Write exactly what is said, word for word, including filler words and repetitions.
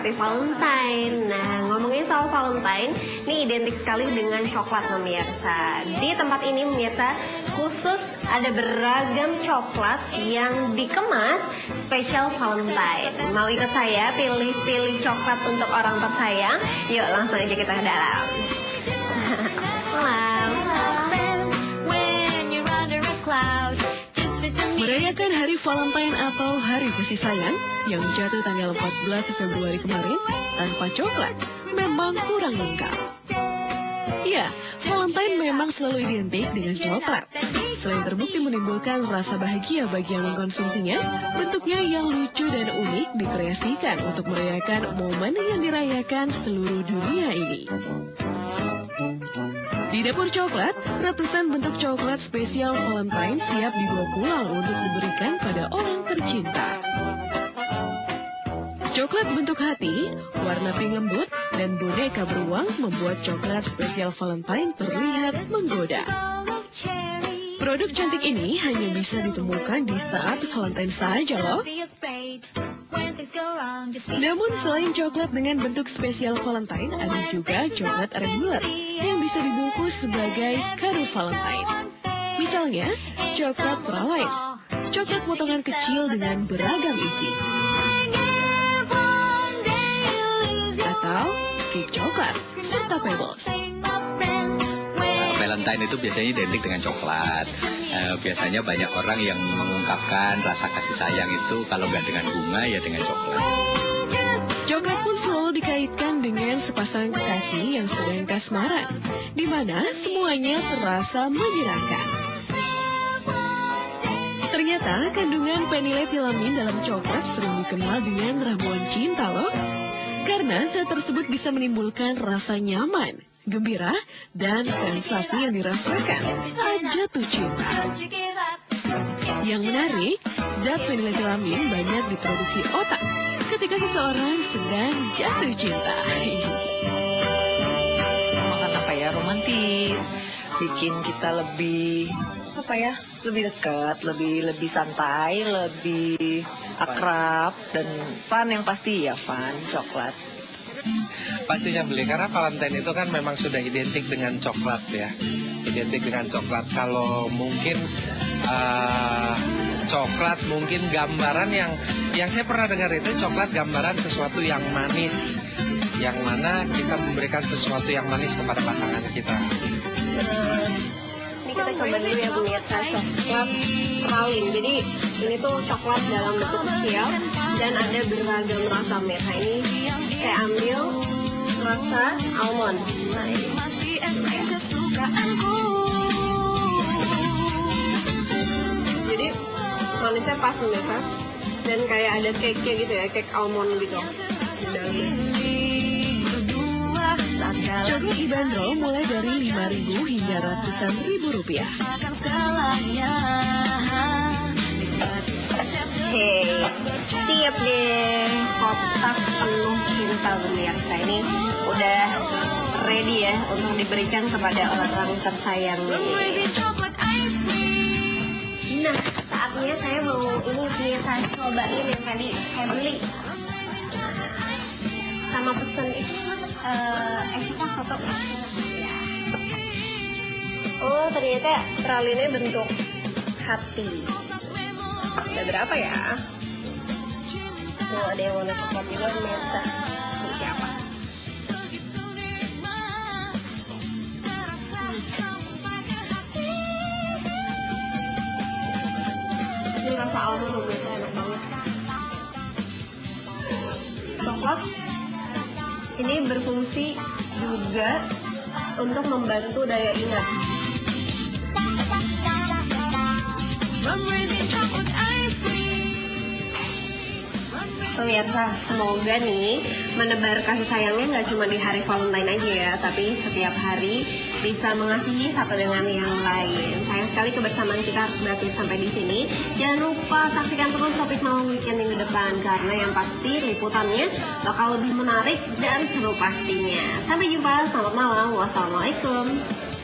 Happy Valentine. Nah, ngomongin soal Valentine, ini identik sekali dengan coklat pemirsa. Di tempat ini pemirsa, khusus ada beragam coklat yang dikemas spesial Valentine. Mau ikut saya pilih-pilih coklat untuk orang tersayang? Yuk langsung aja kita ke dalam. Merayakan Hari Valentine atau Hari Kasih Sayang yang jatuh tanggal empat belas Februari kemarin tanpa coklat memang kurang lengkap. Ya, Valentine memang selalu identik dengan coklat. Selain terbukti menimbulkan rasa bahagia bagi yang mengkonsumsinya, bentuknya yang lucu dan unik dikreasikan untuk merayakan momen yang dirayakan seluruh dunia ini. Di dapur coklat, ratusan bentuk coklat spesial Valentine siap dibawa pulang untuk diberikan pada orang tercinta. Coklat bentuk hati, warna pink lembut, dan boneka beruang membuat coklat spesial Valentine terlihat menggoda. Produk cantik ini hanya bisa ditemukan di saat Valentine saja loh. Namun selain coklat dengan bentuk spesial Valentine, ada juga coklat reguler yang bisa dibungkus sebagai kado Valentine. Misalnya, coklat praline, coklat potongan kecil dengan beragam isi. Atau cake coklat serta pebbles. Valentine itu biasanya identik dengan coklat. Uh, biasanya banyak orang yang mengungkapkan rasa kasih sayang itu kalau nggak dengan bunga ya dengan coklat. Coklat pun selalu dikaitkan dengan sepasang kekasih yang sedang kasmaran, di mana semuanya terasa menyenangkan. Ternyata kandungan peniletilamin dalam coklat sering dikenal dengan ramuan cinta loh. Karena zat tersebut bisa menimbulkan rasa nyaman, gembira, dan sensasi yang dirasakan saat jatuh cinta. Yang menarik, zat peniletilamin banyak diproduksi otak ketika seseorang sedang jatuh cinta. Makan apa ya, romantis, bikin kita lebih apa ya, lebih dekat, lebih lebih santai, lebih akrab dan fun, yang pasti ya fun, coklat. Pastinya beli, karena Valentine itu kan memang sudah identik dengan coklat ya, identik dengan coklat. Kalau mungkin uh, coklat mungkin gambaran yang yang saya pernah dengar itu coklat gambaran sesuatu yang manis, yang mana kita memberikan sesuatu yang manis kepada pasangan kita. Ini kita coba dulu ya pemirsa, coklat praline. Jadi ini tuh coklat dalam bentuk kecil dan ada beragam rasa pemirsa. Ini saya ambil rasa almond. Nah ini. Jadi manisnya pas pemirsa. Dan kayak ada cake-nya gitu ya, cake almond gitu. Coklat dibanderol mulai dari lima ribu hingga ratusan ribu rupiah. Hei, siap deh, kotak penuh cinta pemirsa. Ini udah ready ya untuk diberikan kepada orang tersayang. Nah, saatnya saya mau ini pemirsa cobain yang tadi saya beli. Sama pesen itu uh, eh kita foto. Oh ternyata praline bentuk hati. Ada berapa ya? Tuh ada yang warna coklat juga pemirsa. Seperti apa? Ini rasa almond pemirsa, enak banget. Coklat ini berfungsi juga untuk membantu daya ingat. Pemirsa, semoga nih menebar kasih sayangnya nggak cuma di hari Valentine aja ya, tapi setiap hari bisa mengasihi satu dengan yang lain. Sayang sekali kebersamaan kita harus berakhir sampai di sini. Jangan lupa saksikan terus Topik Malam Weekend minggu depan, karena yang pasti liputannya bakal lebih menarik dan seru pastinya. Sampai jumpa, selamat malam, wassalamualaikum.